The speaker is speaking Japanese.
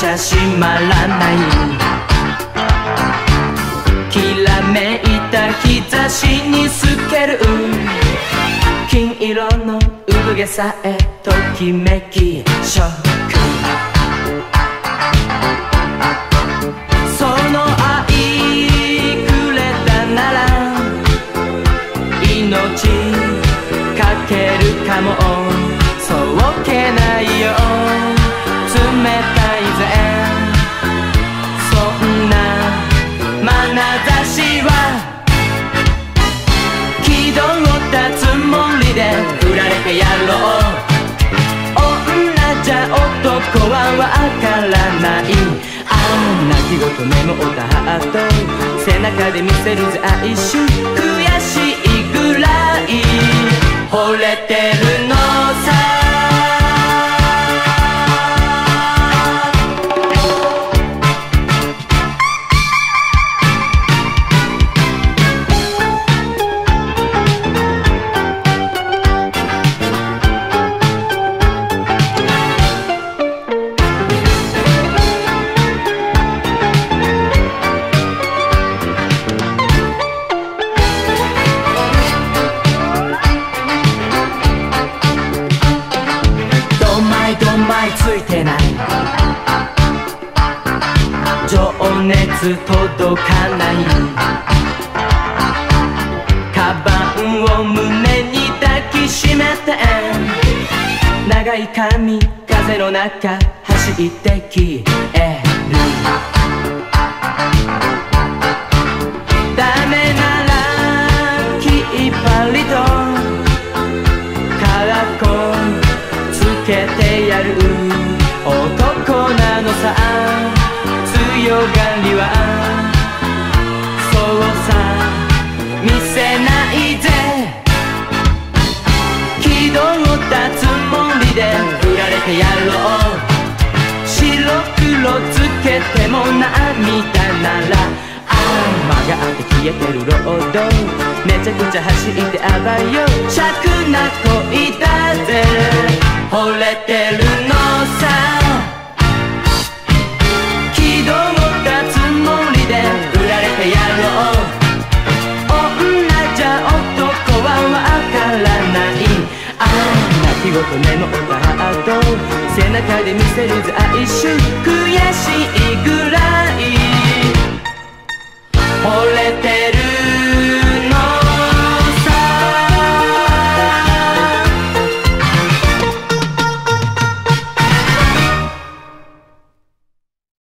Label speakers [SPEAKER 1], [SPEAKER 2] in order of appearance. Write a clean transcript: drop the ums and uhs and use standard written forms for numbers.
[SPEAKER 1] ゃ閉まらない。きらめいた日差しに透ける金色の産毛さえときめきショック。その愛くれたなら命かけるかも。そうけないよ冷たいぜそんな眼差しは。気取ったつもりで振られてやろう。女じゃ男はわからない。ああ泣き言メモったハート背中で見せるぜ哀愁。悔しいぐらい惚れてるのさ。ついてない情熱届かない。カバンを胸に抱きしめて長い髪風の中走って消える。ダメならきっぱりとカラコつけてやる男なのさ。強がりはそうさ見せないぜ。気取ったつもりで振られてやろう。白黒つけても涙ならああ曲がって消えてるロードめちゃくちゃ走ってあばよ。尺な恋だぜ惚れてるのさ。気取ったつもりで振られてやろう。女じゃ男はわからない。ああ泣き言メモったハート背中で見せるぜ哀愁。悔しいぐらい惚れてる